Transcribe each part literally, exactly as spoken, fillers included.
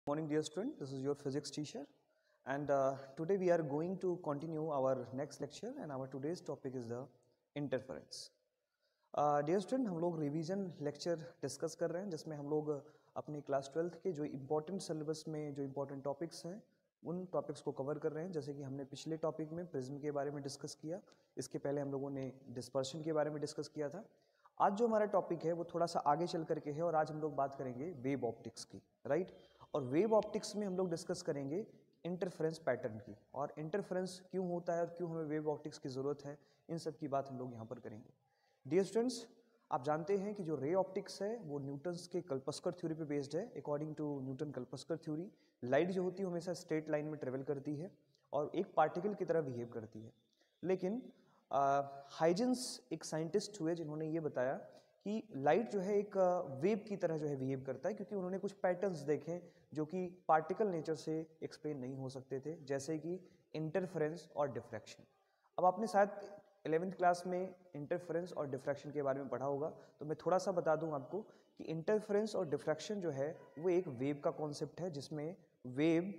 Morning dear student, this is your physics teacher and uh, today we are going to continue our next lecture and our today's topic is the interference. uh, Dear student, हम लोग revision lecture discuss कर रहे हैं जिसमें हम लोग अपने class twelfth के जो इम्पोर्टेंट सिलेबस में जो इम्पोर्टेंट टॉपिक्स हैं उन टॉपिक्स को कवर कर रहे हैं। जैसे कि हमने पिछले टॉपिक में प्रिज्म के बारे में डिस्कस किया, इसके पहले हम लोगों ने डिस्पर्शन के बारे में डिस्कस किया था। आज जो हमारा टॉपिक है वो थोड़ा सा आगे चल करके है और आज हम लोग बात करेंगे वेव ऑप्टिक्स की, राइट। और वेव ऑप्टिक्स में हम लोग डिस्कस करेंगे इंटरफेरेंस पैटर्न की, और इंटरफेरेंस क्यों होता है और क्यों हमें वेव ऑप्टिक्स की ज़रूरत है, इन सब की बात हम लोग यहाँ पर करेंगे। डियर स्टूडेंट्स, आप जानते हैं कि जो रे ऑप्टिक्स है वो न्यूटन्स के कल्पस्कर थ्योरी पे बेस्ड है। According to Newton corpuscular theory, light जो होती है हमेशा स्ट्रेट लाइन में ट्रेवल करती है और एक पार्टिकल की तरह बिहेव करती है। लेकिन हाइजेंस एक साइंटिस्ट हुए जिन्होंने ये बताया कि लाइट जो है एक वेव की तरह जो है बिहेव करता है, क्योंकि उन्होंने कुछ पैटर्न्स देखे जो कि पार्टिकल नेचर से एक्सप्लेन नहीं हो सकते थे, जैसे कि इंटरफेरेंस और डिफ्रैक्शन। अब आपने शायद इलेवेंथ क्लास में इंटरफेरेंस और डिफ्रैक्शन के बारे में पढ़ा होगा, तो मैं थोड़ा सा बता दूं आपको कि इंटरफेरेंस और डिफ्रैक्शन जो है वो एक वेव का कॉन्सेप्ट है, जिसमें वेव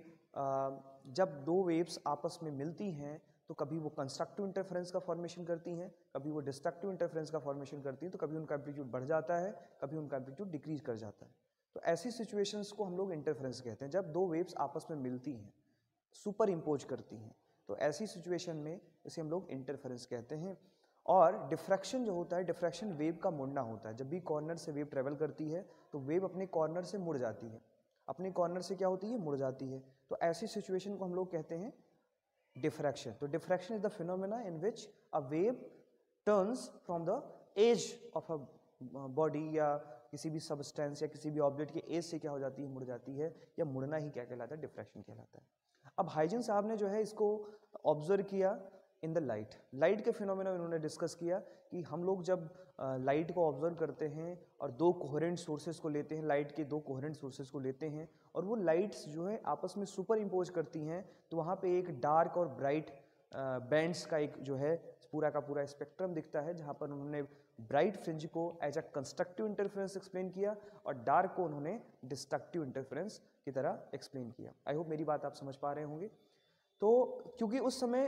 जब दो वेव्स आपस में मिलती हैं तो कभी वो कंस्ट्रक्टिव इंटरफेरेंस का फॉर्मेशन करती हैं, कभी वो डिस्ट्रक्टिव इंटरफेरेंस का फॉर्मेशन करती हैं। तो कभी उनका एम्पलीट्यूड बढ़ जाता है, कभी उनका एम्पलीट्यूड डिक्रीज कर जाता है। तो ऐसी सिचुएशंस को हम लोग इंटरफेरेंस कहते हैं, जब दो वेव्स आपस में मिलती हैं, सुपर इम्पोज करती हैं, तो ऐसी सिचुएशन में इसे हम लोग इंटरफेरेंस कहते हैं। और डिफ्रैक्शन जो होता है, डिफ्रैक्शन वेव का मुड़ना होता है। जब भी कॉर्नर से वेव ट्रेवल करती है तो वेव अपने कॉर्नर से मुड़ जाती है, अपने कॉर्नर से क्या होती है, मुड़ जाती है। तो ऐसी सिचुएशन को हम लोग कहते हैं डिफ्रैक्शन। तो diffraction is the phenomena in which a wave turns from the edge of a body या किसी भी सबस्टेंस या किसी भी ऑब्जेक्ट के एज से क्या हो जाती है, मुड़ जाती है, या मुड़ना ही क्या कहलाता है, डिफ्रैक्शन कहलाता है। अब हाइजेंस साहब ने जो है इसको ऑब्जर्व किया इन द लाइट। लाइट के फिनोमेना उन्होंने डिस्कस किया कि हम लोग जब लाइट को ऑब्जर्व करते हैं और दो कोहेरेंट सोर्सेज को लेते हैं, लाइट के दो कोहेरेंट सोर्सेज को लेते हैं और वो लाइट्स जो है आपस में सुपर इम्पोज करती हैं, तो वहाँ पे एक डार्क और ब्राइट बैंड्स का एक जो है पूरा का पूरा स्पेक्ट्रम दिखता है, जहाँ पर उन्होंने ब्राइट फ्रिंज को as a constructive interference explain किया और डार्क को उन्होंने डिस्ट्रक्टिव इंटरफेरेंस की तरह एक्सप्लेन किया। आई होप मेरी बात आप समझ पा रहे होंगे। तो क्योंकि उस समय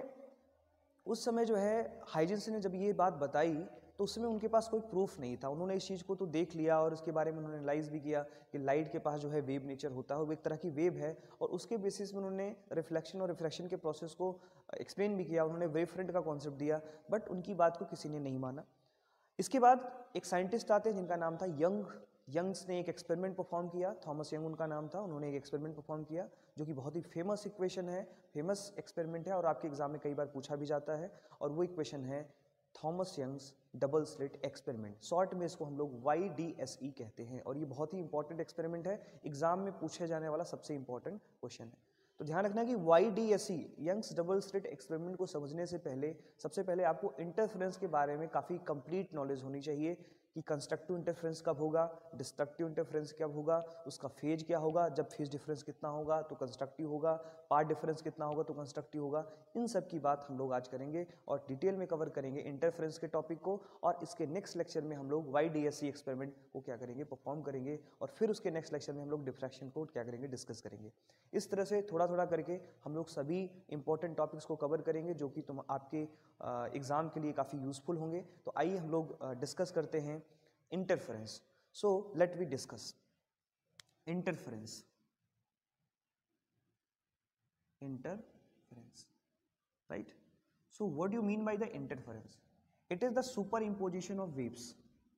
उस समय जो है हाइजेंस ने जब ये बात बताई तो उस समय उनके पास कोई प्रूफ नहीं था। उन्होंने इस चीज़ को तो देख लिया और इसके बारे में उन्होंने एनालाइज भी किया कि लाइट के पास जो है वेव नेचर होता है, वो एक तरह की वेव है, और उसके बेसिस में उन्होंने रिफ्लेक्शन और रिफ्रैक्शन के प्रोसेस को एक्सप्लेन भी किया। उन्होंने वेव फ्रंट का कॉन्सेप्ट दिया, बट उनकी बात को किसी ने नहीं माना। इसके बाद एक साइंटिस्ट आते हैं जिनका नाम था यंग। यंग्स ने एक एक्सपेरिमेंट परफॉर्म किया, थॉमस यंग उनका नाम था। उन्होंने एक एक्सपेरिमेंट परफॉर्म किया जो कि बहुत ही फेमस इक्वेशन है, फेमस एक्सपेरिमेंट है और आपके एग्जाम में कई बार पूछा भी जाता है। और वो इक्वेशन है Thomas Young's double slit experiment. Short में इसको हम लोग वाई डी एस ई कहते हैं, और ये बहुत ही इंपॉर्टेंट एक्सपेरिमेंट है, एग्जाम में पूछे जाने वाला सबसे इंपॉर्टेंट क्वेश्चन है। तो ध्यान रखना कि Y D S E Young's double slit experiment को समझने से पहले सबसे पहले आपको इंटरफेरेंस के बारे में काफ़ी कंप्लीट नॉलेज होनी चाहिए कि कंस्ट्रक्टिव इंटरफेरेंस कब होगा, डिस्ट्रक्टिव इंटरफेरेंस कब होगा, उसका फेज क्या होगा, जब फेज डिफरेंस कितना होगा तो कंस्ट्रक्टिव होगा, पार्ट डिफरेंस कितना होगा तो कंस्ट्रक्टिव होगा। इन सब की बात हम लोग आज करेंगे और डिटेल में कवर करेंगे इंटरफेरेंस के टॉपिक को। और इसके नेक्स्ट लेक्चर में हम लोग Y D S E experiment को क्या करेंगे, परफॉर्म करेंगे, और फिर उसके नेक्स्ट लेक्चर में हम लोग डिफ्रैक्शन को क्या करेंगे, डिस्कस करेंगे। इस तरह से थोड़ा थोड़ा करके हम लोग सभी इंपॉर्टेंट टॉपिक्स को कवर करेंगे जो कि तुम आपके एग्जाम के लिए काफ़ी यूजफुल होंगे। तो आइए हम लोग डिस्कस करते हैं interference. So let we discuss interference. Interference, right? So what do you mean by the interference? It is the superimposition of waves.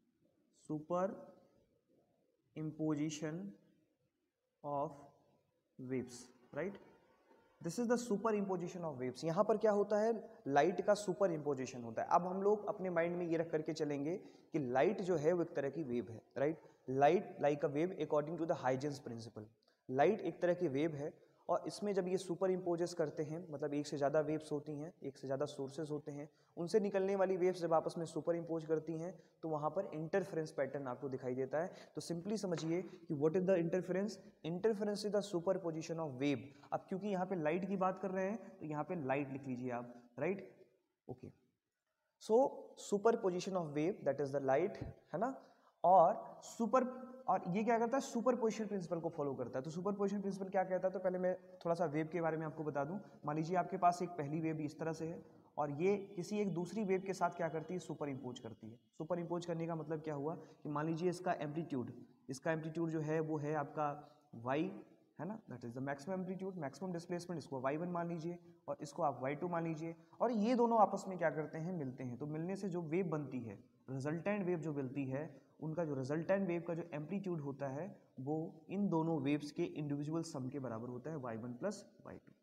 Superimposition of waves, right? This is the superimposition of waves. यहाँ पर क्या होता है, light का super imposition होता है। अब हम लोग अपने माइंड में ये रख करके चलेंगे कि लाइट जो है वो एक तरह की वेव है, right. Light like a wave according to the Huygens principle. Light एक तरह की वेव है और इसमें जब ये सुपर इम्पोजेस करते हैं, मतलब एक से ज़्यादा वेव्स होती हैं, एक से ज़्यादा सोर्सेज होते हैं, उनसे निकलने वाली वेव्स जब आपस में सुपर इम्पोज करती हैं तो वहाँ पर इंटरफेरेंस पैटर्न आपको दिखाई देता है। तो सिंपली समझिए कि what is the interference. Interference is the superposition of wave. अब क्योंकि यहाँ पे लाइट की बात कर रहे हैं तो यहाँ पे लाइट लिख लीजिए आप, right, okay. So superposition of wave that is the light, है ना। और सुपर और ये क्या करता है, सुपरपोजिशन प्रिंसिपल को फॉलो करता है। तो सुपरपोजिशन प्रिंसिपल क्या कहता है, तो पहले मैं थोड़ा सा वेव के बारे में आपको बता दूं। मान लीजिए आपके पास एक पहली वेव इस तरह से है और ये किसी एक दूसरी वेव के साथ क्या करती है, सुपर इम्पोज करती है। सुपर इम्पोज करने का मतलब क्या हुआ कि मान लीजिए इसका एम्पलीट्यूड इसका एम्पलीट्यूड जो है वो है आपका वाई, है ना, that is the maximum amplitude, maximum displacement, इसको वाई वन मान लीजिए और इसको आप वाई टू मान लीजिए। और ये दोनों आपस में क्या करते हैं, मिलते हैं। तो मिलने से जो वेव बनती है, रिजल्टेंट वेव जो मिलती है, उनका जो रिजल्टेंट वेव का जो एम्पलीट्यूड होता है वो इन दोनों वेव्स के इंडिविजुअल सम के बराबर होता है, Y one plus Y two.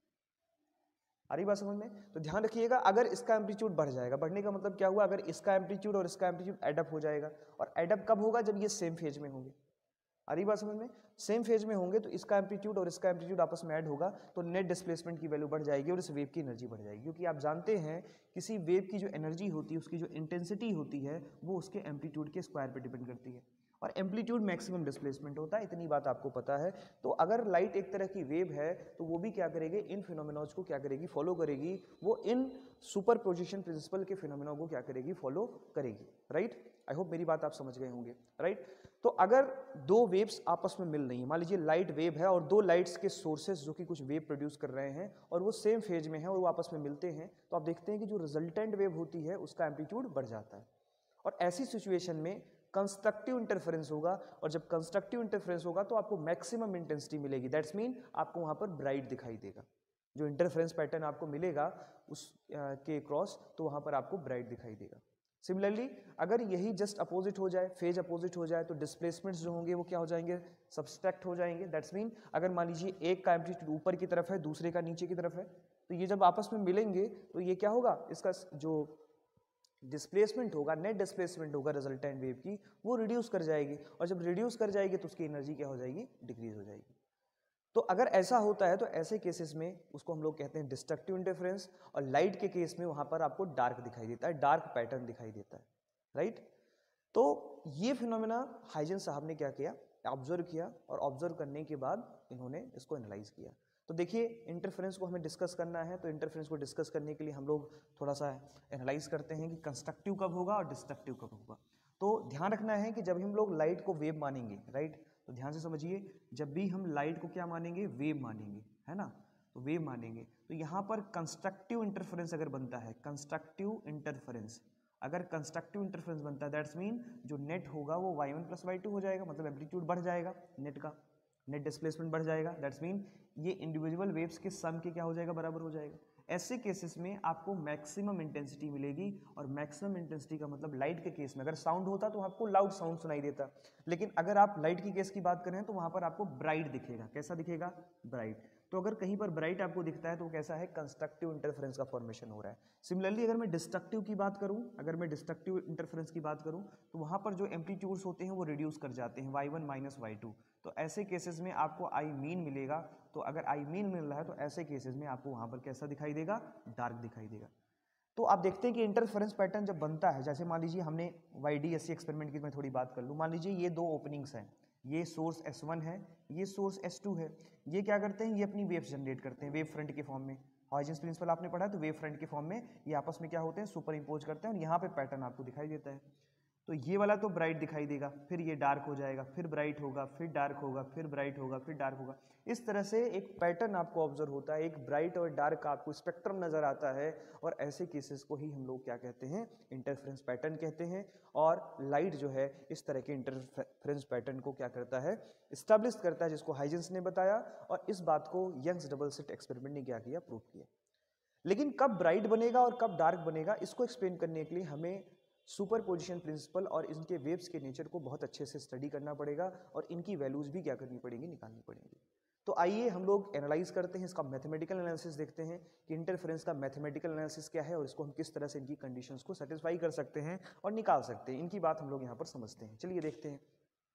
आ रही बात समझ में? तो ध्यान रखिएगा, अगर इसका एम्पलीट्यूड बढ़ जाएगा, बढ़ने का मतलब क्या हुआ, अगर इसका एम्पलीट्यूड और इसका एम्पलीट्यूड एडअप हो जाएगा, और एडअप कब होगा, जब ये सेम फेज में होंगे। आ रही बात समझ में? सेम फेज में होंगे तो इसका एम्पलीट्यूड और इसका एम्पलीट्यूड आपस में ऐड होगा तो नेट डिस्प्लेसमेंट की वैल्यू बढ़ जाएगी और इस वेव की एनर्जी बढ़ जाएगी। क्योंकि आप जानते हैं किसी वेव की जो एनर्जी होती है, उसकी जो इंटेंसिटी होती है, वो उसके एम्पलीट्यूड के स्क्वायर पे डिपेंड करती है और एम्पलीट्यूड मैक्सिमम डिस्प्लेसमेंट होता है। इतनी बात आपको पता है। तो अगर लाइट एक तरह की वेव है तो वो भी क्या करेगी, इन फिनोमेनॉज को क्या करेगी, फॉलो करेगी। वो इन सुपरपोजिशन प्रिंसिपल के फिनोमेना को क्या करेगी, फॉलो करेगी। राइट, आई होप मेरी बात आप समझ गए होंगे। राइट, तो अगर दो वेव्स आपस में मिल रही हैं, मान लीजिए लाइट वेव है और दो लाइट्स के सोर्सेस जो कि कुछ वेव प्रोड्यूस कर रहे हैं और वो सेम फेज में है और वो आपस में मिलते हैं, तो आप देखते हैं कि जो रिजल्टेंट वेव होती है उसका एम्पलीट्यूड बढ़ जाता है। और ऐसी सिचुएशन में कंस्ट्रक्टिव इंटरफेरेंस होगा और जब कंस्ट्रक्टिव इंटरफेरेंस होगा तो आपको मैक्सिमम इंटेंसिटी मिलेगी। दैट्स मीन आपको वहां पर ब्राइट दिखाई देगा। जो इंटरफेरेंस पैटर्न आपको मिलेगा उस आ, के क्रॉस, तो वहां पर आपको ब्राइट दिखाई देगा। सिमिलरली अगर यही जस्ट अपोजिट हो जाए, फेज अपोजिट हो जाए, तो डिस्प्लेसमेंट्स जो होंगे वो क्या हो जाएंगे, सब्सट्रैक्ट हो जाएंगे। दैट्स मीन अगर मान लीजिए एक का एम्पलीट्यूड ऊपर की तरफ है, दूसरे का नीचे की तरफ है, तो ये जब आपस में मिलेंगे तो ये क्या होगा, इसका जो डिस्प्लेसमेंट होगा, नेट डिस्प्लेसमेंट होगा रिजल्टेंट वेव की, वो रिड्यूस कर जाएगी और जब रिड्यूस कर जाएगी तो उसकी एनर्जी क्या हो जाएगी, डिक्रीज हो जाएगी। तो अगर ऐसा होता है तो ऐसे केसेस में उसको हम लोग कहते हैं डिस्ट्रक्टिव इंटरफेरेंस। और लाइट के केस में वहां पर आपको डार्क दिखाई देता है, डार्क पैटर्न दिखाई देता है। राइट, तो ये फिनोमेना हाइजन साहब ने क्या किया, ऑब्जर्व किया और ऑब्जर्व करने के बाद इन्होंने इसको एनालाइज किया। तो देखिए इंटरफेरेंस को हमें डिस्कस करना है, तो इंटरफेरेंस को डिस्कस करने के लिए हम लोग थोड़ा सा एनालाइज करते हैं कि कंस्ट्रक्टिव कब होगा और डिस्ट्रक्टिव कब होगा। तो ध्यान रखना है कि जब हम लोग लाइट को वेव मानेंगे, राइट, तो ध्यान से समझिए, जब भी हम लाइट को क्या मानेंगे, वेव मानेंगे, है ना, तो वेव मानेंगे, तो यहाँ पर कंस्ट्रक्टिव इंटरफेरेंस अगर बनता है, कंस्ट्रक्टिव इंटरफेरेंस अगर कंस्ट्रक्टिव इंटरफेरेंस बनता है, दैट्स मीन जो नेट होगा वो Y one plus Y two हो जाएगा, मतलब एम्पलीट्यूड बढ़ जाएगा नेट का, नेट डिस्प्लेसमेंट बढ़ जाएगा। दैट्स मीन ये इंडिविजुअल वेव्स के सम के क्या हो जाएगा, बराबर हो जाएगा। ऐसे केसेस में आपको मैक्सिमम इंटेंसिटी मिलेगी और मैक्सिमम इंटेंसिटी का मतलब लाइट के केस में अगर साउंड होता तो आपको लाउड साउंड सुनाई देता, लेकिन अगर आप लाइट की केस की बात करें तो वहां पर आपको ब्राइट दिखेगा। कैसा दिखेगा, ब्राइट। तो अगर कहीं पर ब्राइट आपको दिखता है तो कैसा है, कंस्ट्रक्टिव इंटरफेरेंस का फॉर्मेशन हो रहा है। सिमिलरली अगर मैं डिस्ट्रक्टिव की बात करूं अगर मैं डिस्ट्रक्टिव इंटरफेरेंस की बात करूं तो वहां पर जो एम्पलीट्यूड्स होते हैं वो रिड्यूस कर जाते हैं, y one minus y two. तो ऐसे केसेस में आपको आई मीन मिलेगा। तो अगर आई मीन मिल रहा है तो ऐसे केसेस में आपको वहां पर कैसा दिखाई देगा, डार्क दिखाई देगा। तो आप देखते हैं कि इंटरफेरेंस पैटर्न जब बनता है, जैसे मान लीजिए हमने Y D S C experiment की मैं थोड़ी बात कर लूँ। मान लीजिए ये दो ओपनिंग्स हैं, ये सोर्स एस वन है, ये सोर्स एस टू है। ये क्या करते हैं, ये अपनी वेव्स जनरेट करते हैं वेव फ्रंट के फॉर्म में। हॉइजेंस प्रिंसिपल आपने पढ़ा है, तो वेव फ्रंट के फॉर्म में ये आपस में क्या होते हैं, सुपर इम्पोज करते हैं और यहाँ पे पैटर्न आपको दिखाई देता है। तो ये वाला तो ब्राइट दिखाई देगा, फिर ये डार्क हो जाएगा, फिर ब्राइट होगा, फिर डार्क होगा, फिर ब्राइट होगा, फिर डार्क होगा। इस तरह से एक पैटर्न आपको ऑब्जर्व होता है, एक ब्राइट और डार्क का आपको स्पेक्ट्रम नजर आता है। और ऐसे केसेस को ही हम लोग क्या कहते हैं, इंटरफेरेंस पैटर्न कहते हैं। और लाइट जो है इस तरह के इंटरफेरेंस पैटर्न को क्या करता है, स्टैब्लिश करता है, जिसको हाइजेंस ने बताया। और इस बात को यंग्स डबल स्लिट एक्सपेरिमेंट ने क्या किया, प्रूव किया। लेकिन कब ब्राइट बनेगा और कब डार्क बनेगा, इसको एक्सप्लेन करने के लिए हमें सुपरपोजिशन प्रिंसिपल और इनके वेव्स के नेचर को बहुत अच्छे से स्टडी करना पड़ेगा और इनकी वैल्यूज भी क्या करनी पड़ेगी, निकालनी पड़ेंगी। तो आइए हम लोग एनालाइज करते हैं, इसका मैथमेटिकल एनालिसिस देखते हैं कि इंटरफेरेंस का मैथमेटिकल एनालिसिस क्या है और इसको हम किस तरह से इनकी कंडीशंस को सेटिस्फाई कर सकते हैं और निकाल सकते हैं। इनकी बात हम लोग यहाँ पर समझते हैं, चलिए देखते हैं।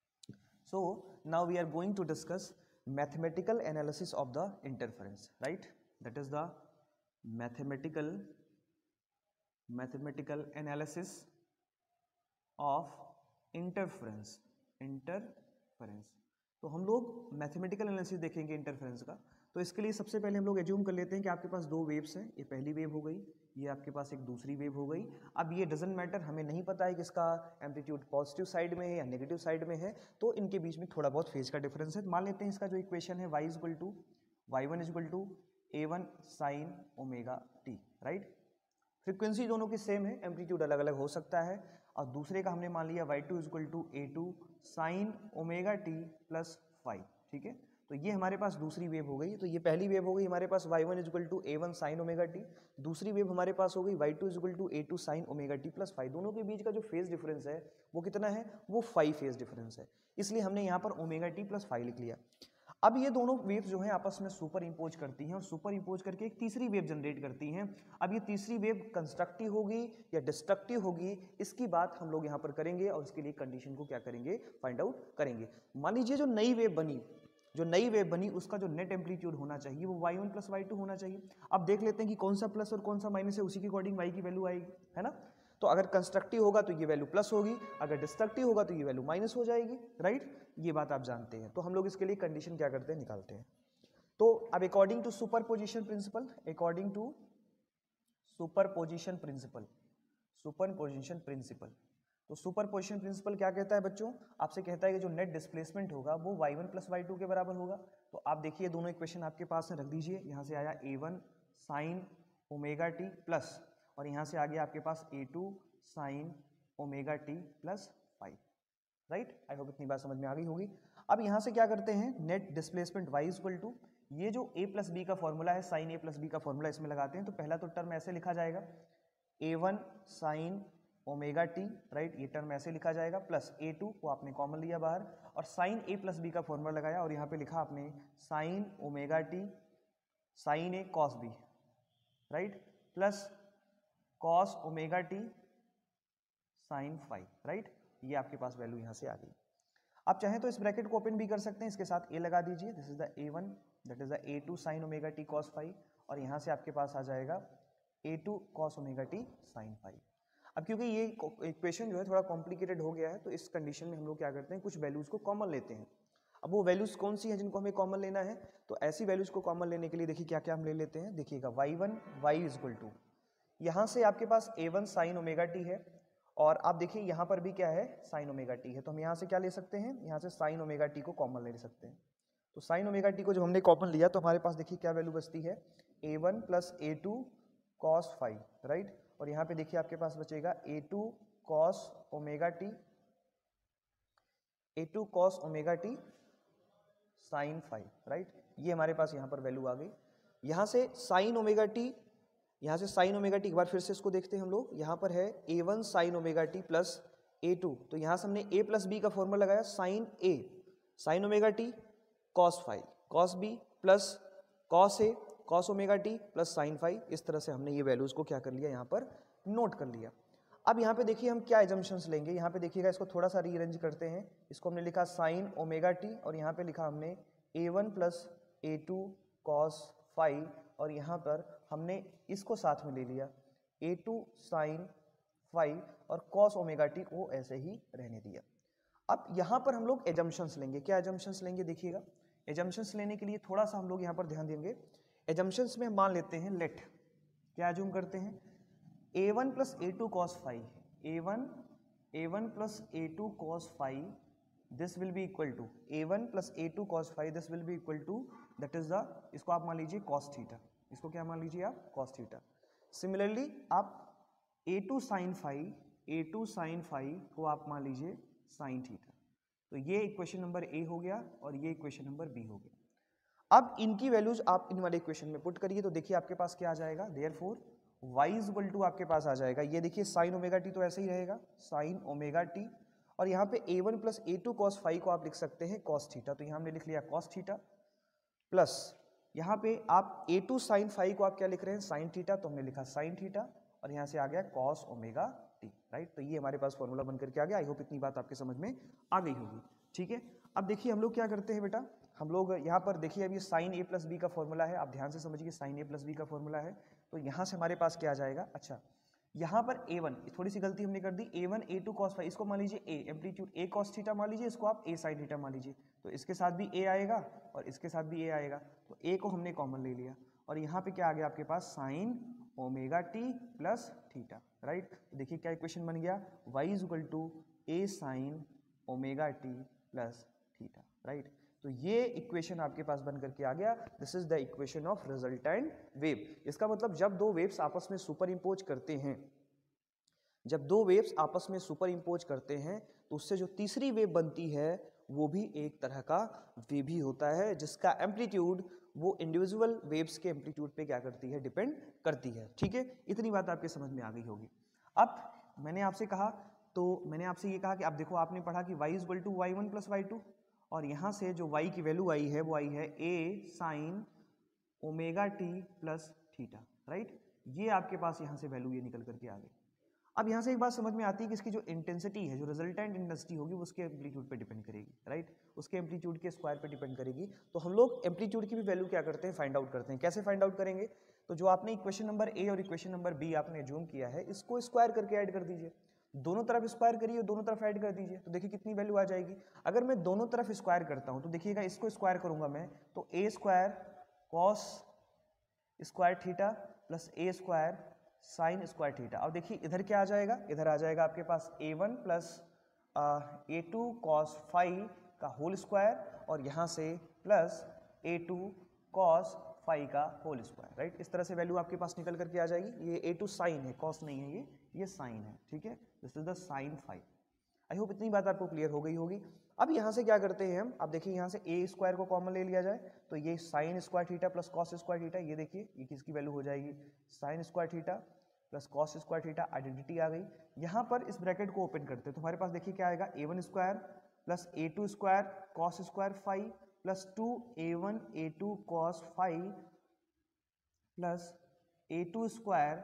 So now we are going to discuss mathematical analysis of the interference, right, that is the mathematical mathematical analysis of interference interference तो हम लोग मैथमेटिकल एनालिसिस देखेंगे इंटरफेरेंस का। तो इसके लिए सबसे पहले हम लोग एज्यूम कर लेते हैं कि आपके पास दो वेव्स हैं, ये पहली वेव हो गई, ये आपके पास एक दूसरी वेव हो गई। अब ये डजेंट मैटर, हमें नहीं पता है कि इसका एम्पलीट्यूड पॉजिटिव साइड में है या नेगेटिव साइड में है, तो इनके बीच में थोड़ा बहुत फेज का डिफरेंस है। मान लेते हैं इसका जो इक्वेशन है y is equal to y one is equal to A one sine omega t, right. Frequency दोनों की सेम है, एम्पलीट्यूड अलग अलग हो सकता है। और दूसरे का हमने मान लिया y two is equal to A two sine omega t plus phi, ठीक है। तो ये हमारे पास दूसरी वेव हो गई। तो ये पहली वेव हो गई हमारे पास y one is equal to A one sine omega t, दूसरी वेव हमारे पास हो गई y two is equal to A two sine omega t plus phi. दोनों के बीच का जो फेज डिफरेंस है वो कितना है, वो फाइव फेज डिफरेंस है, इसलिए हमने यहाँ पर ओमेगा टी प्लस फाइव लिख लिया। अब ये दोनों वेव्स जो हैं आपस में सुपर इंपोज करती हैं और सुपर इंपोज करके एक तीसरी वेव जनरेट करती हैं। अब ये तीसरी वेव कंस्ट्रक्टिव होगी या डिस्ट्रक्टिव होगी, इसकी बात हम लोग यहाँ पर करेंगे और इसके लिए कंडीशन को क्या करेंगे, फाइंड आउट करेंगे। मान लीजिए जो नई वेव बनी जो नई वेव बनी उसका जो नेट एम्पलीट्यूड होना चाहिए वो Y one plus Y two होना चाहिए। अब देख लेते हैं कि कौन सा प्लस और कौन सा माइनस है, उसी के अकॉर्डिंग वाई की वैल्यू आएगी, है ना। तो अगर कंस्ट्रक्टिव होगा तो ये वैल्यू प्लस होगी, अगर डिस्ट्रक्टिव होगा तो ये वैल्यू माइनस हो जाएगी, राइट। ये बात आप जानते हैं। तो हम लोग इसके लिए कंडीशन क्या करते हैं, निकालते हैं। तो अब according to superposition principle according to superposition principle superposition principle तो सुपरपोजिशन प्रिंसिपल क्या कहता है बच्चों, आपसे कहता है कि जो नेट डिस्प्लेसमेंट होगा वो Y one plus Y two के बराबर होगा। तो आप देखिए दोनों इक्वेशन आपके पास है, रख दीजिए। यहाँ से आया A one sine omega t plus, और यहाँ से आ गया आपके पास A two sine omega t plus phi, right. I hope इतनी बात समझ में आ गई होगी। अब यहाँ से क्या करते हैं, net displacement y equal to ये जो a प्लस बी का फॉर्मूला है, साइन ए प्लस बी का फॉर्मूला इसमें लगाते हैं। तो पहला तो टर्म ऐसे लिखा जाएगा A one sine omega t, right, ये टर्म ऐसे लिखा जाएगा, प्लस ए टू को आपने कॉमन लिया बाहर और साइन ए प्लस बी का फॉर्मूला लगाया और यहाँ पे लिखा आपने sine omega t sine A cos B, right, plus cos omega t sine phi, right. ये आपके पास वैल्यू यहाँ से आ गई। आप चाहें तो इस ब्रैकेट को ओपन भी कर सकते हैं, इसके साथ ए लगा दीजिए, this is the A one that is the A two sine omega t cos phi, और यहाँ से आपके पास आ जाएगा A two cos omega t sine phi. अब क्योंकि ये इक्वेशन जो है थोड़ा कॉम्प्लिकेटेड हो गया है, तो इस कंडीशन में हम लोग क्या करते हैं, कुछ वैल्यूज को कॉमन लेते हैं। अब वो वैल्यूज कौन सी हैं जिनको हमें कॉमन लेना है, तो ऐसी वैल्यूज को कॉमन लेने के लिए देखिए क्या क्या हम ले लेते हैं। देखिएगा y one y is equal to, यहाँ से आपके पास A one sine omega t है, और आप देखिए यहाँ पर भी क्या है, साइन ओमेगा टी है। तो हम यहाँ से क्या ले सकते हैं, यहाँ से साइन ओमेगा टी को कॉमन ले सकते हैं। तो साइन ओमेगा टी को जब हमने कॉमन लिया तो हमारे पास देखिए क्या वैल्यू बचती है, A one plus A two cos phi, right. और यहाँ पे देखिए आपके पास बचेगा A two cos omega t A two cos omega t sine phi, right. ये हमारे पास यहाँ पर वैल्यू आ गई। यहाँ से साइन ओमेगा टी यहाँ से साइन ओमेगा टी, एक बार फिर से इसको देखते हैं हम लोग। यहाँ पर है A one sine omega t plus A two, तो यहाँ से हमने ए प्लस बी का फॉर्मूला लगाया, sine A sine omega t cos phi cos B plus cos A cos omega t plus sine phi. इस तरह से हमने ये वैल्यूज को क्या कर लिया, यहाँ पर नोट कर लिया। अब यहाँ पे देखिए हम क्या एजम्पशंस लेंगे, यहाँ पे देखिएगा इसको थोड़ा सा रीअरेंज करते हैं। इसको हमने लिखा साइन ओमेगा टी और यहाँ पे लिखा हमने A one plus A two cos phi, और यहाँ पर हमने इसको साथ में ले लिया ए टू साइन फाइव और कॉस ओमेगा टी को ऐसे ही रहने दिया। अब यहाँ पर हम लोग एजम्पशंस लेंगे। क्या एजम्पशंस लेंगे, देखिएगा एजम्पशंस लेने के लिए थोड़ा सा हम लोग यहाँ पर ध्यान देंगे। एजम्पशंस में हम मान लेते हैं लेट, क्या एज्यूम करते हैं, A one plus A two cos phi, A one A one plus A two cos phi, this will be equal to A one plus A two cos phi, this will be equal to that is the, इसको आप मान लीजिए cos theta, इसको क्या मान लीजिए आप, cos theta. Similarly आप A two sine phi A two sine phi को आप मान लीजिए साइन थीटा। तो ये इक्वेशन नंबर ए हो गया और ये इक्वेशन नंबर बी हो गया। अब इनकी वैल्यूज आप इन वाले इक्वेशन में पुट करिए, तो देखिए आपके पास क्या आ जाएगा, therefore y is equal to आपके पास आ जाएगा, ये देखिए साइन ओमेगा टी तो ऐसे ही रहेगा, साइन ओमेगा टी, और यहाँ पे A one plus A two cos phi को आप लिख सकते हैं कॉस थीटा, तो यहाँ हमने लिख लिया कॉस थीटा, प्लस यहाँ पे आप ए टू साइन फाइव को आप क्या लिख रहे हैं, साइन थीटा, तो हमने लिखा साइन थीटा, और यहाँ से आ गया कॉस ओमेगा टी, राइट। तो ये हमारे पास फॉर्मूला बनकर के आ गया। आई होप इतनी बात आपके समझ में आ गई होगी, ठीक है। अब देखिए हम लोग क्या करते हैं बेटा, हम लोग यहाँ पर देखिए अभी साइन ए प्लस बी का फॉर्मूला है, आप ध्यान से समझिए, साइन ए प्लस बी का फॉर्मूला है। तो यहाँ से हमारे पास क्या आ जाएगा, अच्छा यहाँ पर ए वन, थोड़ी सी गलती हमने कर दी, A one A two cos phi, इसको मान लीजिए A amplitude A cos theta मान लीजिए, इसको आप ए साइन थीटा मान लीजिए। तो इसके साथ भी ए आएगा और इसके साथ भी ए आएगा, तो ए को हमने कॉमन ले लिया और यहाँ पे क्या आ गया आपके पास sine omega t plus theta, right. तो देखिए क्या इक्वेशन बन गया, y is equal to A sine omega t plus theta, right. तो ये इक्वेशन आपके पास बन करके आ गया, this is the equation of resultant wave. इसका मतलब जब दो वेव्स आपस में सुपर इम्पोज करते हैं, जब दो वेव्स आपस में सुपर इम्पोज करते हैं तो उससे जो तीसरी वेव बनती है वो भी एक तरह का वेव ही होता है, जिसका एम्पलीट्यूड वो इंडिविजुअल वेव्स के एम्पलीट्यूड पे क्या करती है, डिपेंड करती है, ठीक है। इतनी बात आपके समझ में आ गई होगी। अब मैंने आपसे कहा, तो मैंने आपसे ये कहा कि आप देखो, आपने पढ़ा कि y is equal to y one plus Y two, और यहाँ से जो y की वैल्यू आई है वो आई है a sine omega t plus theta, right. ये आपके पास यहाँ से वैल्यू ये निकल करके आ गई। अब यहाँ से एक बात समझ में आती है कि इसकी जो इंटेंसिटी है, जो रिजल्टेंट इंटेंसिटी होगी वो उसके एम्पलीट्यूड पे डिपेंड करेगी, राइट, उसके एम्पलीट्यूड के स्क्वायर पे डिपेंड करेगी। तो हम लोग एम्पलीट्यूड की भी वैल्यू क्या करते हैं, फाइंड आउट करते हैं। कैसे फाइंड आउट करेंगे, तो जो आपने इक्वेशन नंबर ए और इक्वेशन नंबर बी आपने जूम किया है, इसको स्क्वायर करके ऐड कर दीजिए, दोनों तरफ स्क्वायर करिए, दोनों तरफ ऐड कर दीजिए, तो देखिए कितनी वैल्यू आ जाएगी। अगर मैं दोनों तरफ स्क्वायर करता हूँ तो देखिएगा, इसको स्क्वायर करूंगा मैं तो A square cos square theta plus A square sine square theta. अब देखिए इधर क्या आ जाएगा, इधर आ जाएगा आपके पास A one plus A two cos phi का होल स्क्वायर, और यहाँ से plus A two cos phi का होल स्क्वायर, राइट। इस तरह से वैल्यू आपके पास निकल करके आ जाएगी। ये ए टू साइन है, कॉस नहीं है, ये ये साइन है, ठीक है, this is the sine phi. I hope इतनी बात आपको क्लियर हो गई होगी। अब यहाँ से क्या करते हैं हम, अब देखिए यहाँ से ए स्क्वायर को कॉमन ले लिया जाए तो ये sine square theta plus cos square theta, ये देखिए ये किसकी वैल्यू हो जाएगी, sine square theta plus cos square theta, identity आ गई। यहाँ पर इस ब्रैकेट को ओपन करते हैं तो हमारे पास देखिए क्या आएगा, A one square plus A two square cos square phi plus two A one A two cos phi plus A two square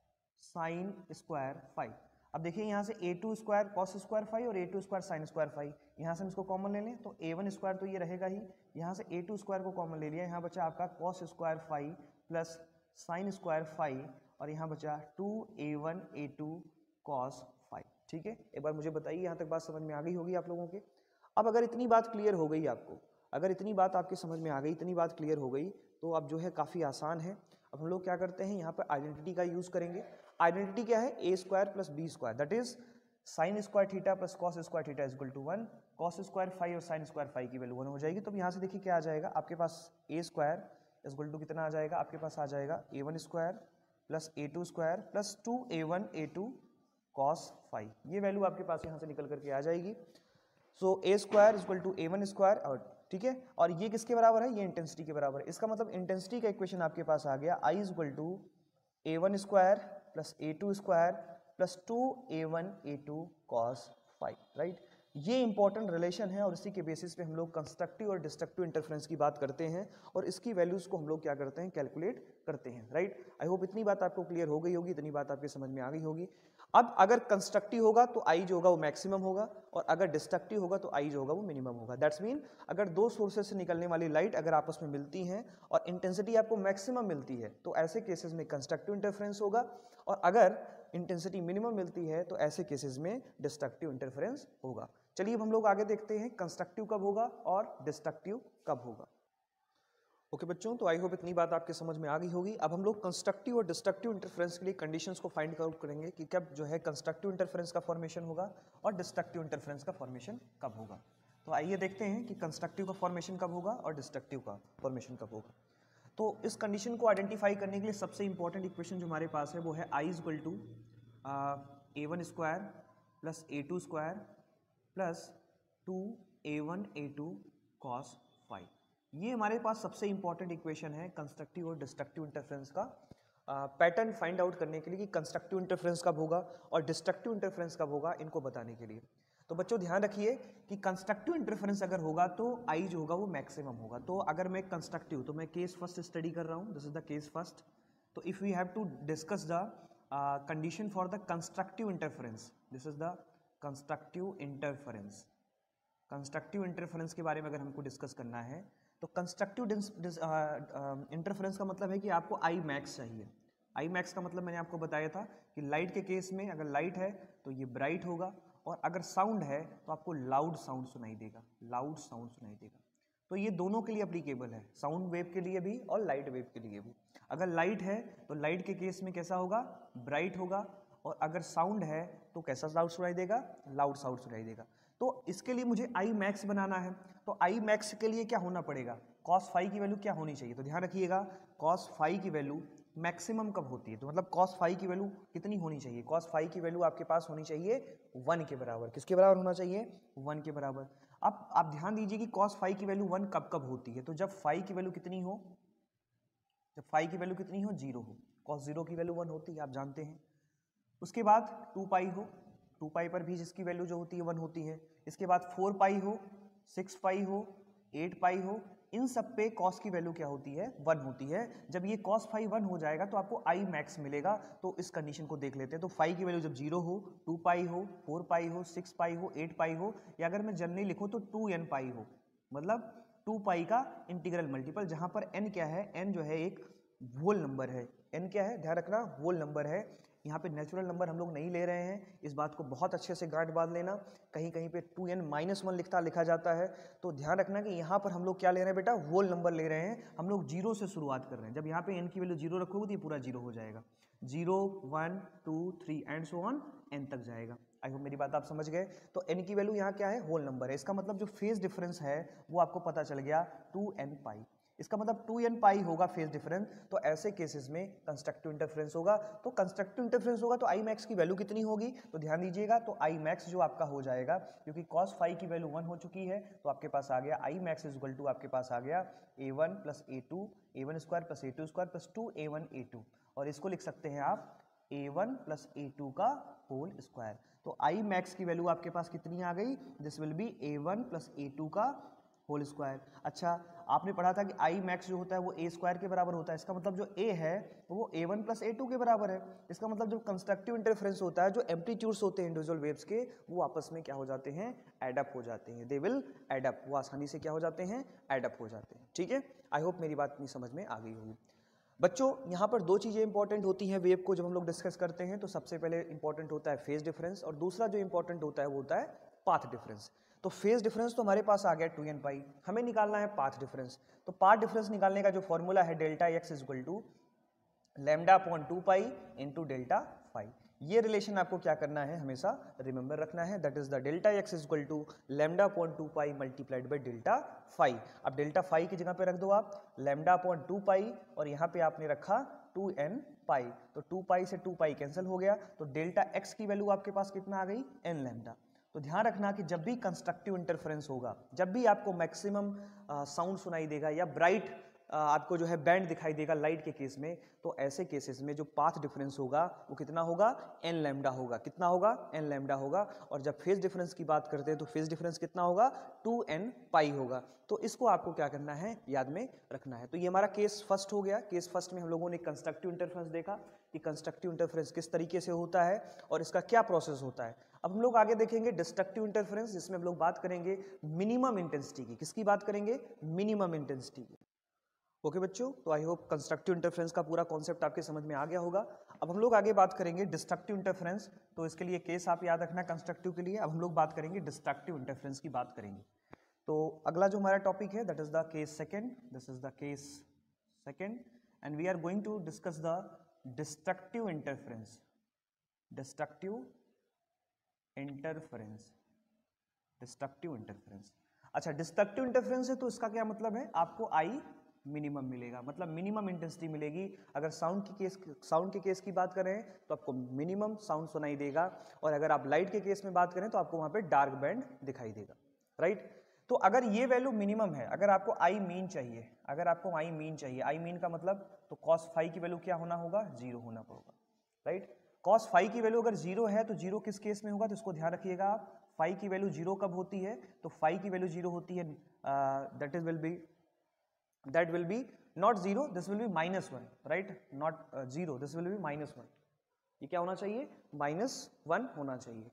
sine square phi. अब देखिए यहाँ से A two square cos square phi और A two square sine square phi, यहाँ से हम इसको common ले लें तो ए वन स्क्वायर तो ये रहेगा ही, यहाँ से ए टू स्क्वायर को कॉमन ले लिया, यहाँ बचा आपका cos square phi plus sine square phi, और यहाँ बचा two A one A two cos phi, ठीक है। एक बार मुझे बताइए यहाँ तक बात समझ में आ गई होगी आप लोगों के। अब अगर इतनी बात क्लियर हो गई आपको, अगर इतनी बात आपके समझ में आ गई, इतनी बात क्लियर हो गई, तो अब जो है काफ़ी आसान है। अब हम लोग क्या करते हैं, यहाँ पर आइडेंटिटी का यूज़ करेंगे। आइडेंटिटी क्या है, A square plus B square, that is sine square theta plus cos square theta is equal to one, cos square phi और साइन स्क्वायर फाइव की वैल्यू वन हो जाएगी। तो यहाँ से देखिए क्या आ जाएगा आपके पास, A square is equal to कितना आ जाएगा आपके पास, आ जाएगा A one square plus A two square plus two A one A two cos phi, ये वैल्यू आपके पास यहाँ से निकल करके आ जाएगी। So A square is equal to A one square, और ठीक है, और ये किसके बराबर है, ये इंटेंसिटी के बराबर है। इसका मतलब इंटेंसिटी का इक्वेशन आपके पास आ गया, I is equal to A one square plus A two square plus two A one A two cos phi, right. ये इंपॉर्टेंट रिलेशन है और इसी के बेसिस पे हम लोग कंस्ट्रक्टिव और डिस्ट्रक्टिव इंटरफेरेंस की बात करते हैं और इसकी वैल्यूज को हम लोग क्या करते हैं, कैलकुलेट करते हैं, राइट। आई होप इतनी बात आपको क्लियर हो गई होगी, इतनी बात आपके समझ में आ गई होगी। अब अगर कंस्ट्रक्टिव होगा तो आई जो होगा वो मैक्सिमम होगा, और अगर डिस्ट्रक्टिव होगा तो आई जो होगा वो मिनिमम होगा। दैट्स मीन अगर दो सोर्सेज से निकलने वाली लाइट अगर आपस में मिलती हैं और इंटेंसिटी आपको मैक्सिमम मिलती है तो ऐसे केसेस में कंस्ट्रक्टिव इंटरफेरेंस होगा, और अगर इंटेंसिटी मिनिमम मिलती है तो ऐसे केसेस में डिस्ट्रक्टिव इंटरफेरेंस होगा। चलिए अब हम लोग आगे देखते हैं कंस्ट्रक्टिव कब होगा और डिस्ट्रक्टिव कब होगा। ओके okay, बच्चों, तो आई होप इतनी बात आपके समझ में आ गई होगी। अब हम लोग कंस्ट्रक्टिव और डिस्ट्रक्टिव इंटरफेरेंस के लिए कंडीशंस को फाइंड आउट करेंगे कि कब जो है कंस्ट्रक्टिव इंटरफेरेंस का फॉर्मेशन होगा और डिस्ट्रक्टिव इंटरफेरेंस का फॉर्मेशन कब होगा। तो आइए देखते हैं कि कंस्ट्रक्टिव का फॉर्मेशन कब होगा और डिस्ट्रक्टिव का फॉर्मेशन कब होगा। तो इस कंडीशन को आइडेंटिफाई करने के लिए सबसे इंपॉर्टेंट इक्वेशन जो हमारे पास है वो है I is equal to A one square plus A two square plus two A one A two cos phi. ये हमारे पास सबसे इंपॉर्टेंट इक्वेशन है कंस्ट्रक्टिव और डिस्ट्रक्टिव इंटरफेरेंस का पैटर्न फाइंड आउट करने के लिए कि कंस्ट्रक्टिव इंटरफेरेंस कब होगा और डिस्ट्रक्टिव इंटरफेरेंस कब होगा, इनको बताने के लिए। तो बच्चों ध्यान रखिए कि कंस्ट्रक्टिव इंटरफेरेंस अगर होगा तो आई जो होगा वो मैक्सिमम होगा। तो अगर मैं कंस्ट्रक्टिव, तो मैं केस फर्स्ट स्टडी कर रहा हूँ, this is the case first. तो if we have to discuss the condition for the constructive interference, this is the constructive interference. Constructive interference के बारे में अगर हमको डिस्कस करना है तो कंस्ट्रक्टिव इंटरफेरेंस का मतलब है कि आपको आई मैक्स चाहिए। आई मैक्स का मतलब मैंने आपको बताया था कि लाइट के केस में अगर लाइट है तो ये ब्राइट होगा और अगर साउंड है तो आपको लाउड साउंड सुनाई देगा, लाउड साउंड सुनाई देगा। तो ये दोनों के लिए एप्लीकेबल है, साउंड वेव के लिए भी और लाइट वेव के लिए भी। अगर लाइट है तो लाइट के केस में कैसा होगा, ब्राइट होगा, और अगर साउंड है तो कैसा साउंड सुनाई देगा, लाउड साउंड सुनाई देगा। तो इसके लिए मुझे आई मैक्स बनाना है, तो आई मैक्स के लिए क्या होना पड़ेगा, कॉस फाइव की वैल्यू क्या होनी चाहिए। तो ध्यान रखिएगा कॉस फाइव की वैल्यू मैक्सिमम कब होती है, तो मतलब कॉस फाइव की वैल्यू कितनी होनी चाहिए, कॉस फाइव की वैल्यू आपके पास होनी चाहिए वन के बराबर। किसके बराबर होना चाहिए, वन के बराबर। अब आप ध्यान दीजिए कि कॉस फाइव की वैल्यू वन कब कब होती है, तो जब फाइव की वैल्यू कितनी हो, जब फाइव की वैल्यू कितनी हो, जीरो हो। कॉस जीरो की वैल्यू वन होती है, आप जानते हैं। उसके बाद टू पाई हो, टू पाई पर भी जिसकी वैल्यू जो होती है वन होती है। इसके बाद फोर पाई हो, सिक्स पाई हो, एट पाई हो, इन सब पे कॉस की वैल्यू क्या होती है, वन होती है। जब ये कॉस फाइव वन हो जाएगा तो आपको आई मैक्स मिलेगा। तो इस कंडीशन को देख लेते हैं। तो फाइव की वैल्यू जब जीरो हो, टू पाई हो, फोर पाई हो, सिक्स पाई हो, एट पाई हो, या अगर मैं जनरली लिखूं तो टू एन पाई हो, मतलब टू पाई का इंटीग्रल मल्टीपल, जहां पर एन क्या है, एन जो है एक होल नंबर है। एन क्या है, ध्यान रखना, होल नंबर है। यहाँ पे नेचुरल नंबर हम लोग नहीं ले रहे हैं, इस बात को बहुत अच्छे से गांठ बांध लेना। कहीं कहीं पे टू एन माइनस वन लिखता लिखा जाता है, तो ध्यान रखना कि यहाँ पर हम लोग क्या ले रहे हैं बेटा, होल नंबर ले रहे हैं। हम लोग जीरो से शुरुआत कर रहे हैं। जब यहाँ पे एन की वैल्यू जीरो रखोगे तो ये पूरा जीरो हो जाएगा, zero one two three and so on n तक जाएगा। आई होप मेरी बात आप समझ गए। तो एन की वैल्यू यहाँ क्या है, होल नंबर है। इसका मतलब जो फेज डिफरेंस है वो आपको पता चल गया, टू एन पाई। इसका मतलब टू एन पाई होगा फेज डिफरेंस। तो ऐसे केसेस में कंस्ट्रक्टिव इंटरफेरेंस होगा। तो कंस्ट्रक्टिव इंटरफेरेंस होगा तो आई मैक्स की वैल्यू कितनी होगी, तो ध्यान दीजिएगा, तो आई मैक्स जो आपका हो जाएगा, क्योंकि कॉस फाइव की वैल्यू वन हो चुकी है, तो आपके पास आ गया I max is equal to, आपके पास आ गया A one plus A two, A one square plus A two square plus two A one A two, और इसको लिख सकते हैं आप A one plus A two का होल स्क्वायर। तो आई मैक्स की वैल्यू आपके पास कितनी आ गई, this will be A one plus A two का होल स्क्वायर। अच्छा, आपने पढ़ा था कि आई मैक्स जो होता है वो ए स्क्वायर के बराबर होता है। इसका मतलब जो ए है वो A one plus A two के बराबर है। इसका मतलब जो कंस्ट्रक्टिव इंटरफेरेंस होता है, जो एम्पलीट्यूड्स होते हैं इंडिविजुअल वेव्स के, वो आपस में क्या हो जाते हैं, एडअप हो जाते हैं। दे विल एडअप, वो आसानी से क्या हो जाते हैं, एडअप हो जाते हैं। ठीक है, आई होप मेरी बात नहीं समझ में आ गई होगी। बच्चों, यहाँ पर दो चीज़ें इंपॉर्टेंट होती हैं वेव को जब हम लोग डिस्कस करते हैं। तो सबसे पहले इंपॉर्टेंट होता है फेज डिफरेंस, और दूसरा जो इंपॉर्टेंट होता है वो होता है पाथ डिफरेंस। तो फेज डिफरेंस तो हमारे पास आ गया टू एन पाई, हमें निकालना है पाथ डिफरेंस। तो पाथ डिफरेंस निकालने का जो फॉर्मूला है, delta X is equal to lambda upon two pi into delta phi. ये रिलेशन आपको क्या करना है, हमेशा रिमेंबर रखना है, that is the delta X is equal to lambda upon two pi multiplied by delta phi. अब डेल्टा फाइव की जगह पे रख दो आप लैम्डा अपॉन टू पाई, और यहाँ पे आपने रखा टू एन पाई। तो टू पाई से टू पाई कैंसिल हो गया, तो डेल्टा एक्स की वैल्यू आपके पास कितना आ गई, एन लैम्डा। तो ध्यान रखना कि जब भी कंस्ट्रक्टिव इंटरफेरेंस होगा, जब भी आपको मैक्सिमम साउंड सुनाई देगा या ब्राइट आपको जो है बैंड दिखाई देगा लाइट के केस में, तो ऐसे केसेस में जो पाथ डिफरेंस होगा वो कितना होगा, एन लैम्डा होगा। कितना होगा, एन लैम्डा होगा। और जब फेज डिफरेंस की बात करते हैं तो फेज डिफरेंस कितना होगा, टू एन पाई होगा। तो इसको आपको क्या करना है, याद में रखना है। तो ये हमारा केस फर्स्ट हो गया। केस फर्स्ट में हम लोगों ने कंस्ट्रक्टिव इंटरफेरेंस देखा कि कंस्ट्रक्टिव इंटरफेरेंस किस तरीके से होता है और इसका क्या प्रोसेस होता है। अब हम लोग आगे देखेंगे डिस्ट्रक्टिव इंटरफेरेंस, जिसमें हम लोग बात करेंगे मिनिमम इंटेंसिटी की। किसकी बात करेंगे, मिनिमम इंटेंसिटी की। ओके okay, बच्चों, तो आई होप कंस्ट्रक्टिव इंटरफेरेंस का पूरा कॉन्सेप्ट आपके समझ में आ गया होगा। अब हम लोग आगे बात करेंगे डिस्ट्रक्टिव इंटरफेरेंस। तो इसके लिए केस आप याद रखना कंस्ट्रक्टिव के लिए। अब हम लोग बात करेंगे डिस्ट्रक्टिव इंटरफेरेंस की बात करेंगे। तो अगला जो हमारा टॉपिक है that is the case second, this is the case second, and we are going to discuss the destructive interference. Destructive interference, destructive interference. अच्छा, डिस्ट्रक्टिव इंटरफेरेंस है तो इसका क्या मतलब है, आपको आई मिनिमम मिलेगा, मतलब मिनिमम इंटेंसिटी मिलेगी। अगर साउंड की केस साउंड के केस की बात करें तो आपको मिनिमम साउंड सुनाई देगा, और अगर आप लाइट के केस में बात करें तो आपको वहां पे डार्क बैंड दिखाई देगा, राइट। तो अगर ये वैल्यू मिनिमम है, अगर आपको आई मीन चाहिए, अगर आपको आई मीन चाहिए, आई मीन का मतलब तो कॉस फाइव की वैल्यू क्या होना होगा, जीरो होना पड़ेगा, राइट। कॉस फाइव की वैल्यू अगर जीरो है तो जीरो किस केस में होगा, तो इसको ध्यान रखिएगा आप। फाइव की वैल्यू जीरो कब होती है, तो फाइव की वैल्यू जीरो होती है, that is will be that will be not zero, this will be minus one, right, not uh, zero, this will be minus one। ये क्या होना चाहिए, माइनस वन होना चाहिए।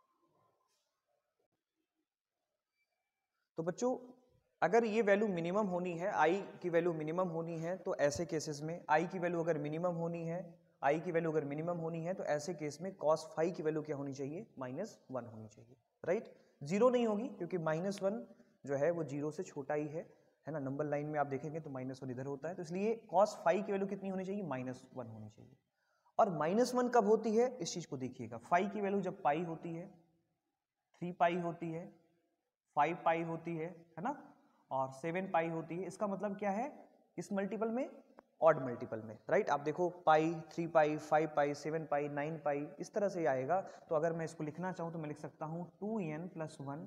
तो बच्चों, अगर ये वैल्यू मिनिमम होनी है, i की वैल्यू मिनिमम होनी है, तो ऐसे केसेस में i की वैल्यू अगर मिनिमम होनी है आई की वैल्यू अगर मिनिमम होनी है तो ऐसे केस में कॉस फाइव की वैल्यू क्या होनी चाहिए, माइनस वन होनी चाहिए, राइट। जीरो नहीं होगी क्योंकि माइनस वन जो है वो जीरो से छोटा ही है, है ना। नंबर लाइन में आप देखेंगे तो माइनस वन इधर होता है, तो इसलिए कॉस फाइव की वैल्यू कितनी होनी चाहिए, माइनस वन होनी चाहिए। और माइनस वन कब होती है, इस चीज को देखिएगा, फाइव की वैल्यू जब पाई होती है, थ्री पाई होती है, फाइव पाई होती है, है ना, और सेवन पाई होती है। इसका मतलब क्या है, इस मल्टीपल में, ऑड मल्टीपल में, राइट। आप देखो pi, three pi, five pi, seven pi, nine pi, इस तरह से आएगा। तो अगर मैं इसको लिखना चाहूँ तो मैं लिख सकता हूँ two N plus one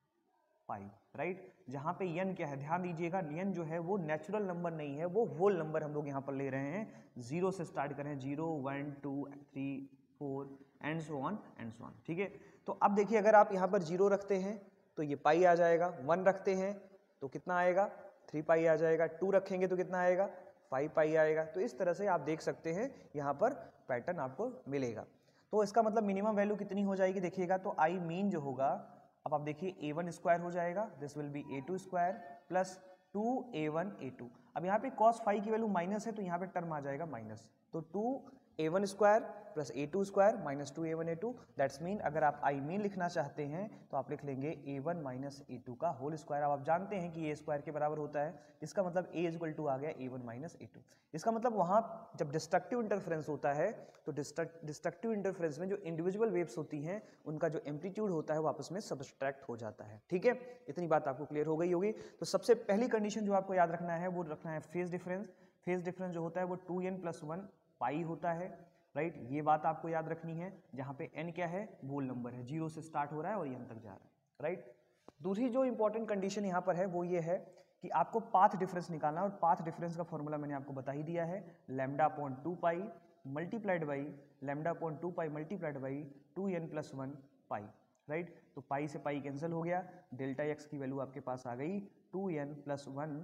pi, right. जहाँ पे एन क्या है, ध्यान दीजिएगा, एन जो है वो नेचुरल नंबर नहीं है, वो होल नंबर हम लोग यहाँ पर ले रहे हैं। जीरो से स्टार्ट करें, zero, one, two, three, four and so on and so on, ठीक है। तो अब देखिए, अगर आप यहाँ पर जीरो रखते हैं तो ये पाई आ जाएगा, वन रखते हैं तो कितना आएगा, थ्री पाई आ जाएगा, टू रखेंगे तो कितना आएगा, फाइव पाई आएगा। तो इस तरह से आप देख सकते हैं यहाँ पर पैटर्न आपको मिलेगा। तो इसका मतलब मिनिमम वैल्यू कितनी हो जाएगी, देखिएगा तो आई मीन जो होगा, अब आप देखिए ए वन स्क्वायर हो जाएगा, this will be A two square plus two A one A two. अब यहाँ पे कॉस फाइव की वैल्यू माइनस है तो यहाँ पे टर्म आ जाएगा माइनस, तो two A one square plus A two square minus two A one A two. That's mean अगर आप आई मीन लिखना चाहते हैं तो आप लिख लेंगे A one minus A two का होल स्क्वायर। अब आप जानते हैं कि ए स्क्वायर के बराबर होता है, इसका मतलब ए इक्वल टू आ गया A one minus A two. इसका मतलब वहाँ जब डिस्ट्रक्टिव इंटरफेरेंस होता है तो डिस्ट्रक्टिव इंटरफेरेंस में जो इंडिविजुअल वेव्स होती हैं उनका जो एम्पलीट्यूड होता है वो आपस में सब्सट्रैक्ट हो जाता है, ठीक है। इतनी बात आपको क्लियर हो गई होगी। तो सबसे पहली कंडीशन जो आपको याद रखना है वो रखना है फेज डिफरेंस। फेज डिफरेंस जो होता है वो two N plus one pi होता है, राइट right? ये बात आपको याद रखनी है, जहाँ पे n क्या है, होल नंबर है, जीरो से स्टार्ट हो रहा है और n तक जा रहा है, राइट right? दूसरी जो इंपॉर्टेंट कंडीशन यहाँ पर है वो ये है कि आपको पाथ डिफरेंस निकालना है, और पाथ डिफरेंस का फॉर्मूला मैंने आपको बता ही दिया है, lambda upon two pi multiplied by lambda upon two pi multiplied by two N plus one pi, right. तो पाई से पाई कैंसिल हो गया, डेल्टा एक्स की वैल्यू आपके पास आ गई two N plus one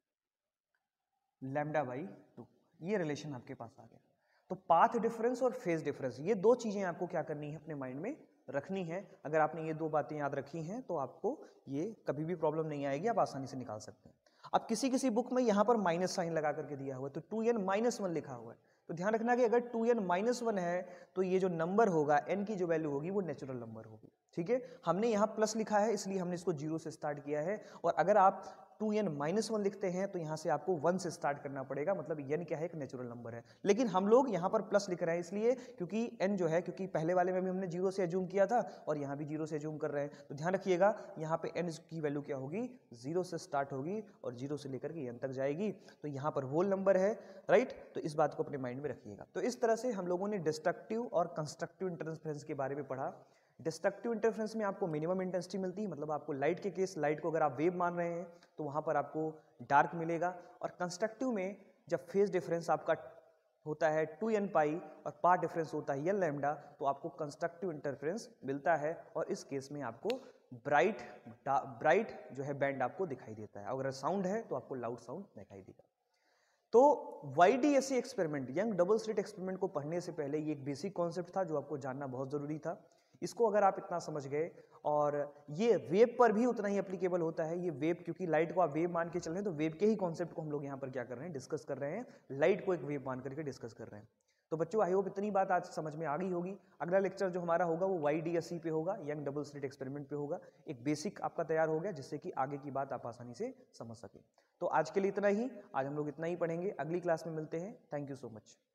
lambda by two, ये रिलेशन आपके पास आ गया। तो पाथ डिफरेंस और फेज डिफरेंस, ये दो चीजें आपको क्या करनी है, अपने माइंड में रखनी है। अगर आपने ये दो बातें याद रखी हैं तो आपको ये कभी भी प्रॉब्लम नहीं आएगी, आप आसानी से निकाल सकते हैं। अब किसी किसी बुक में यहाँ पर माइनस साइन लगा करके दिया हुआ है, तो टू एन माइनस वन लिखा हुआ है, तो ध्यान रखना कि अगर टू एन माइनस वन है तो ये जो नंबर होगा n की जो वैल्यू होगी वो नेचुरल नंबर होगी, ठीक है। हमने यहाँ प्लस लिखा है इसलिए हमने इसको जीरो से स्टार्ट किया है, और अगर आप टू एन माइनस वन लिखते हैं तो यहाँ से आपको वन से स्टार्ट करना पड़ेगा, मतलब n क्या है, एक नेचुरल नंबर है। लेकिन हम लोग यहाँ पर प्लस लिख रहे हैं इसलिए क्योंकि n जो है, क्योंकि पहले वाले में भी हमने जीरो से एज्यूम किया था और यहाँ भी जीरो से एज्यूम कर रहे हैं, तो ध्यान रखिएगा यहाँ पे n की वैल्यू क्या होगी, जीरो से स्टार्ट होगी और जीरो से लेकर के n तक जाएगी, तो यहाँ पर होल नंबर है, राइट। तो इस बात को अपने माइंड में रखिएगा। तो इस तरह से हम लोगों ने डिस्ट्रक्टिव और कंस्ट्रक्टिव इंटरफेरेंस के बारे में पढ़ा। डिस्ट्रक्टिव इंटरफेरेंस में आपको मिनिमम इंटेंसिटी मिलती है, मतलब आपको लाइट के केस, लाइट को अगर आप वेव मान रहे हैं तो वहाँ पर आपको डार्क मिलेगा, और कंस्ट्रक्टिव में जब फेज डिफरेंस आपका होता है टू एन पाई और पाथ डिफरेंस होता है एन लैम्डा, तो आपको कंस्ट्रक्टिव इंटरफेरेंस मिलता है, और इस केस में आपको ब्राइट ब्राइट जो है बैंड आपको दिखाई देता है। अगर साउंड है तो आपको लाउड साउंड दिखाई देगा। तो Y D S E experiment, Young double slit experiment को पढ़ने से पहले ये एक बेसिक कॉन्सेप्ट था जो आपको जानना बहुत जरूरी था। इसको अगर आप इतना समझ गए, और ये वेव पर भी उतना ही एप्लीकेबल होता है। ये वेव, क्योंकि लाइट को आप वेव मान के चल रहे हैं तो वेव के ही कॉन्सेप्ट को हम लोग यहाँ पर क्या कर रहे हैं, डिस्कस कर रहे हैं, लाइट को एक वेव मान करके डिस्कस कर रहे हैं। तो बच्चों आई होप इतनी बात आज समझ में आ गई होगी। अगला लेक्चर जो हमारा होगा वो वाई डी एस ई पे होगा, यंग डबल स्लिट एक्सपेरिमेंट पे होगा। एक बेसिक आपका तैयार हो गया जिससे कि आगे की बात आप आसानी से समझ सकें। तो आज के लिए इतना ही, आज हम लोग इतना ही पढ़ेंगे, अगली क्लास में मिलते हैं। Thank you so much.